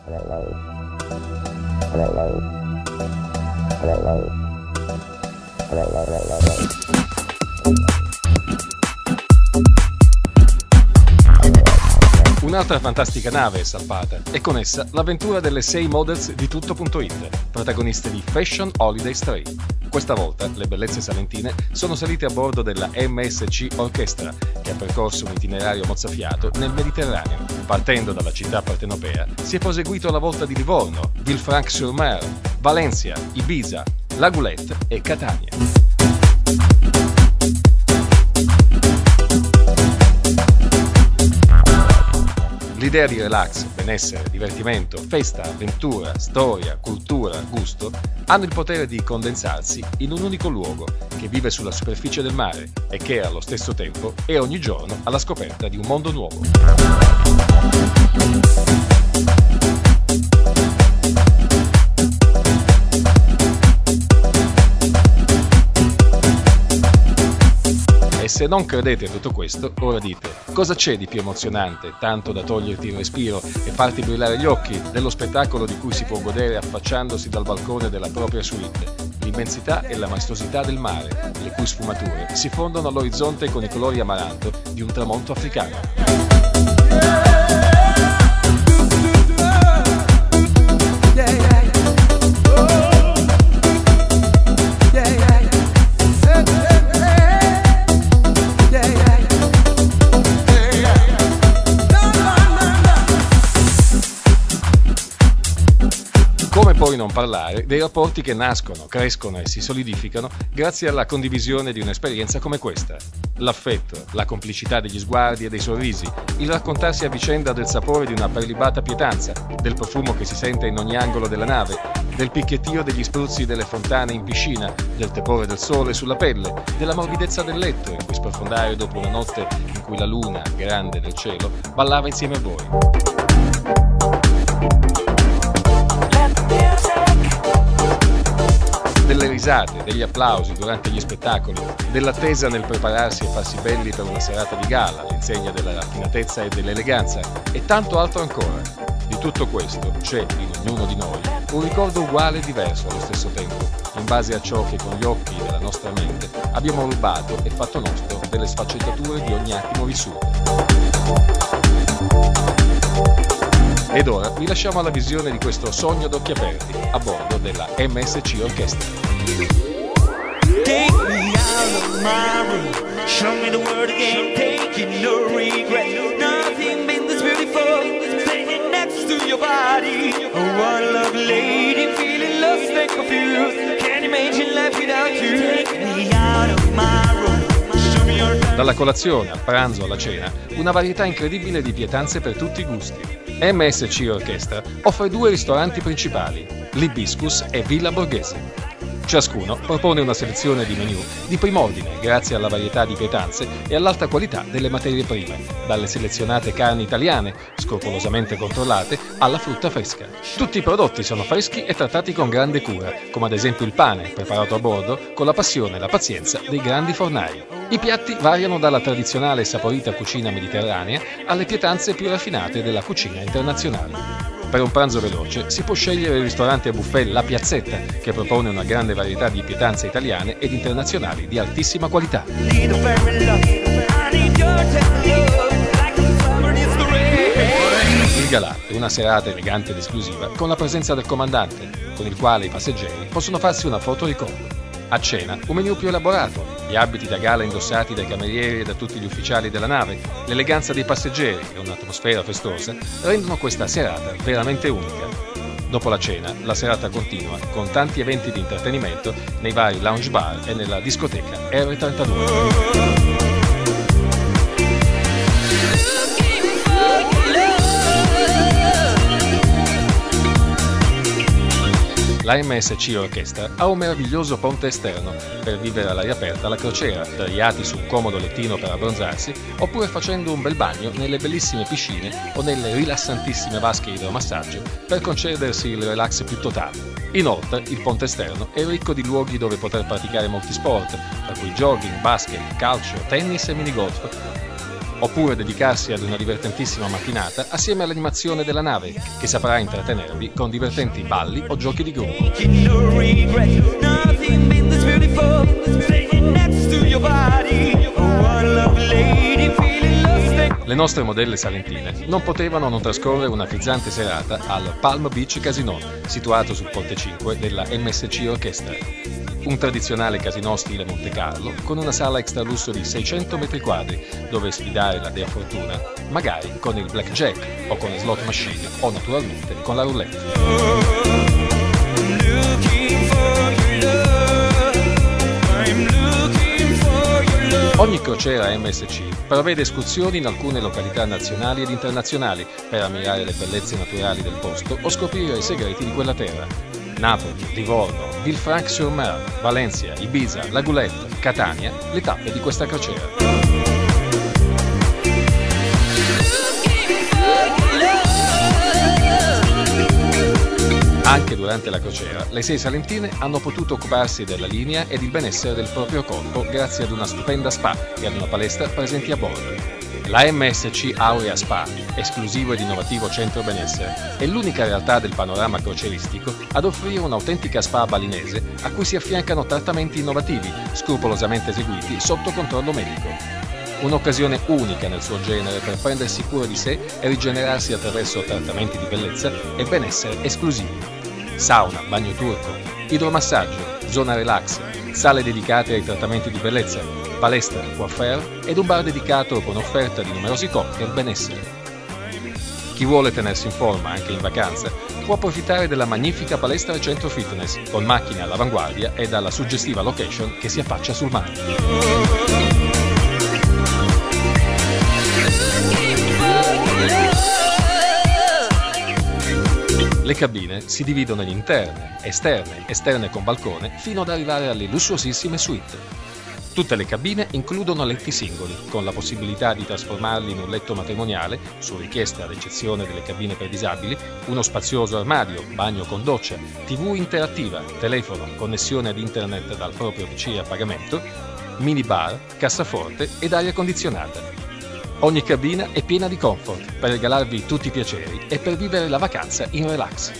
Un'altra fantastica nave è salpata e con essa l'avventura delle 6 models di tutto.it, protagoniste di Fashion Holiday Stray. Questa volta le bellezze salentine sono salite a bordo della MSC Orchestra, che ha percorso un itinerario mozzafiato nel Mediterraneo. Partendo dalla città partenopea, si è proseguito alla volta di Livorno, Villefranche-sur-Mer, Valencia, Ibiza, La Goulette e Catania. L'idea di relax, benessere, divertimento, festa, avventura, storia, cultura, gusto hanno il potere di condensarsi in un unico luogo che vive sulla superficie del mare e che allo stesso tempo è ogni giorno alla scoperta di un mondo nuovo. Se non credete a tutto questo, ora dite: cosa c'è di più emozionante, tanto da toglierti il respiro e farti brillare gli occhi, dello spettacolo di cui si può godere affacciandosi dal balcone della propria suite? L'immensità e la maestosità del mare, le cui sfumature si fondono all'orizzonte con i colori amaranto di un tramonto africano. Come poi non parlare dei rapporti che nascono, crescono e si solidificano grazie alla condivisione di un'esperienza come questa. L'affetto, la complicità degli sguardi e dei sorrisi, il raccontarsi a vicenda del sapore di una prelibata pietanza, del profumo che si sente in ogni angolo della nave, del picchiettio degli spruzzi delle fontane in piscina, del tepore del sole sulla pelle, della morbidezza del letto in cui sprofondare dopo una notte in cui la luna, grande nel cielo, ballava insieme a voi. Delle risate, degli applausi durante gli spettacoli, dell'attesa nel prepararsi e farsi belli per una serata di gala all'insegna della raffinatezza e dell'eleganza e tanto altro ancora. Di tutto questo c'è in ognuno di noi un ricordo uguale e diverso allo stesso tempo, in base a ciò che con gli occhi della nostra mente abbiamo rubato e fatto nostro delle sfaccettature di ogni attimo vissuto. Ed ora vi lasciamo alla visione di questo sogno d'occhi aperti a bordo della MSC Orchestra. Take me out of my room, show me the world again, taking no regret. Nothing been this beautiful, standing next to your body. Oh, what a lovely lady, feeling lost and confused. Can't imagine life without you. Take me out of my room. Dalla colazione al pranzo alla cena, una varietà incredibile di pietanze per tutti i gusti. MSC Orchestra offre 2 ristoranti principali, l'Hibiscus e Villa Borghese. Ciascuno propone una selezione di menù di primo ordine grazie alla varietà di pietanze e all'alta qualità delle materie prime, dalle selezionate carni italiane, scrupolosamente controllate, alla frutta fresca. Tutti i prodotti sono freschi e trattati con grande cura, come ad esempio il pane, preparato a bordo con la passione e la pazienza dei grandi fornai. I piatti variano dalla tradizionale e saporita cucina mediterranea alle pietanze più raffinate della cucina internazionale. Per un pranzo veloce si può scegliere il ristorante a buffet La Piazzetta, che propone una grande varietà di pietanze italiane ed internazionali di altissima qualità. Il Galà è una serata elegante ed esclusiva con la presenza del comandante, con il quale i passeggeri possono farsi una foto ricordo. A cena un menù più elaborato, gli abiti da gala indossati dai camerieri e da tutti gli ufficiali della nave, l'eleganza dei passeggeri e un'atmosfera festosa rendono questa serata veramente unica. Dopo la cena, la serata continua con tanti eventi di intrattenimento nei vari lounge bar e nella discoteca R32. La MSC Orchestra ha un meraviglioso ponte esterno per vivere all'aria aperta la crociera, sdraiati su un comodo lettino per abbronzarsi, oppure facendo un bel bagno nelle bellissime piscine o nelle rilassantissime vasche idromassaggio per concedersi il relax più totale. Inoltre, il ponte esterno è ricco di luoghi dove poter praticare molti sport, tra cui jogging, basket, calcio, tennis e minigolf. oppure dedicarsi ad una divertentissima mattinata assieme all'animazione della nave, che saprà intrattenervi con divertenti balli o giochi di gruppo. Le nostre modelle salentine non potevano non trascorrere una frizzante serata al Palm Beach Casino, situato sul Ponte 5 della MSC Orchestra. Un tradizionale casinò stile Monte Carlo, con una sala extra lusso di 600 metri quadri, dove sfidare la dea fortuna, magari con il blackjack o con le slot machine o naturalmente con la roulette. Ogni crociera MSC prevede escursioni in alcune località nazionali ed internazionali per ammirare le bellezze naturali del posto o scoprire i segreti di quella terra. Napoli, Livorno, Villefranche-sur-Mer, Valencia, Ibiza, La Goulette, Catania, le tappe di questa crociera. Anche durante la crociera, le 6 salentine hanno potuto occuparsi della linea ed il benessere del proprio corpo grazie ad una stupenda spa e ad una palestra presenti a bordo. La MSC Aurea Spa, esclusivo ed innovativo centro benessere, è l'unica realtà del panorama crocieristico ad offrire un'autentica spa balinese a cui si affiancano trattamenti innovativi, scrupolosamente eseguiti sotto controllo medico. Un'occasione unica nel suo genere per prendersi cura di sé e rigenerarsi attraverso trattamenti di bellezza e benessere esclusivi. Sauna, bagno turco, idromassaggio, zona relax, sale dedicate ai trattamenti di bellezza, palestra, coiffeur ed un bar dedicato con offerta di numerosi cocktail benessere. Chi vuole tenersi in forma anche in vacanza può approfittare della magnifica palestra e centro fitness con macchine all'avanguardia e dalla suggestiva location che si affaccia sul mare. Le cabine si dividono in interne, esterne con balcone, fino ad arrivare alle lussuosissime suite. Tutte le cabine includono letti singoli, con la possibilità di trasformarli in un letto matrimoniale, su richiesta ad eccezione delle cabine per disabili, uno spazioso armadio, bagno con doccia, TV interattiva, telefono, connessione ad internet dal proprio PC a pagamento, minibar, cassaforte ed aria condizionata. Ogni cabina è piena di comfort per regalarvi tutti i piaceri e per vivere la vacanza in relax.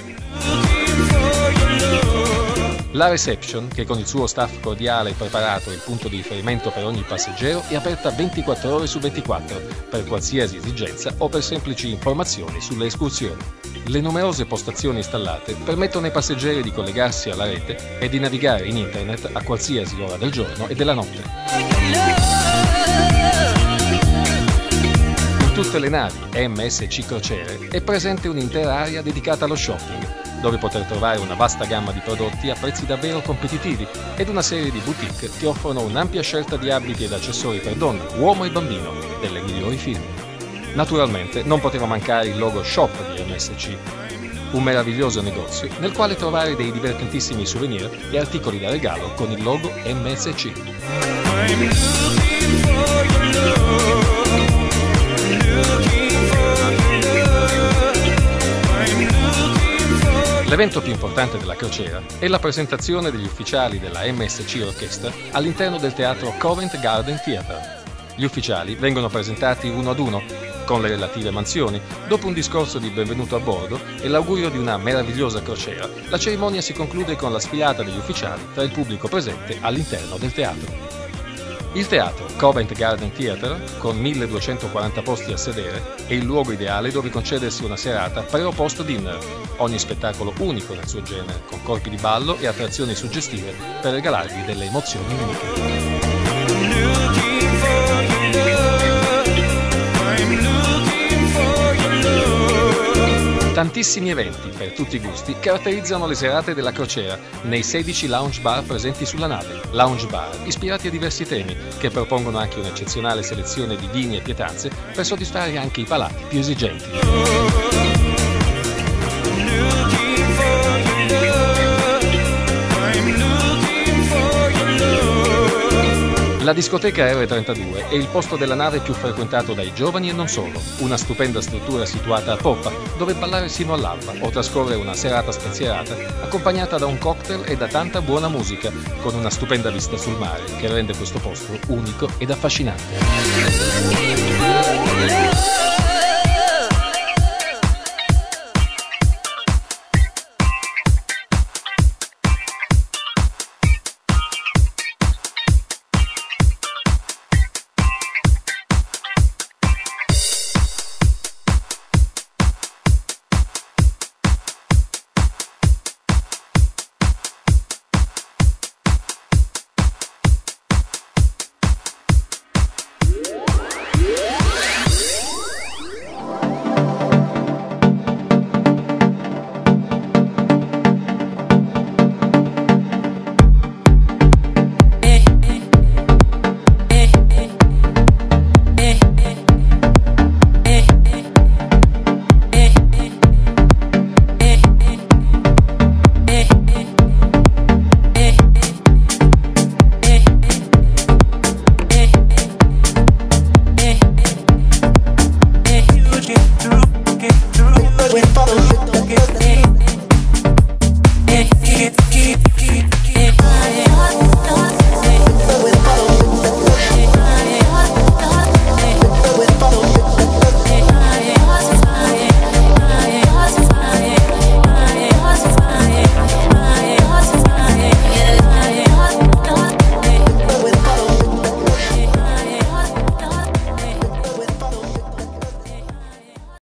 La reception, che con il suo staff cordiale e preparato è il punto di riferimento per ogni passeggero, è aperta 24 ore su 24 per qualsiasi esigenza o per semplici informazioni sulle escursioni. Le numerose postazioni installate permettono ai passeggeri di collegarsi alla rete e di navigare in internet a qualsiasi ora del giorno e della notte. In tutte le navi MSC Crociere è presente un'intera area dedicata allo shopping, dove poter trovare una vasta gamma di prodotti a prezzi davvero competitivi ed una serie di boutique che offrono un'ampia scelta di abiti ed accessori per donna, uomo e bambino, delle migliori firme. Naturalmente non poteva mancare il logo shop di MSC, un meraviglioso negozio nel quale trovare dei divertentissimi souvenir e articoli da regalo con il logo MSC. L'evento più importante della crociera è la presentazione degli ufficiali della MSC Orchestra all'interno del teatro Covent Garden Theatre. Gli ufficiali vengono presentati uno ad uno, con le relative mansioni. Dopo un discorso di benvenuto a bordo e l'augurio di una meravigliosa crociera, la cerimonia si conclude con la sfilata degli ufficiali tra il pubblico presente all'interno del teatro. Il teatro Covent Garden Theatre, con 1240 posti a sedere, è il luogo ideale dove concedersi una serata pre o post dinner. Ogni spettacolo unico nel suo genere, con corpi di ballo e attrazioni suggestive per regalarvi delle emozioni uniche. Tantissimi eventi, per tutti i gusti, caratterizzano le serate della crociera nei 16 lounge bar presenti sulla nave. Lounge bar ispirati a diversi temi, che propongono anche un'eccezionale selezione di vini e pietanze per soddisfare anche i palati più esigenti. La discoteca R32 è il posto della nave più frequentato dai giovani e non solo, una stupenda struttura situata a poppa, dove ballare sino all'alba o trascorrere una serata spensierata, accompagnata da un cocktail e da tanta buona musica, con una stupenda vista sul mare che rende questo posto unico ed affascinante. love.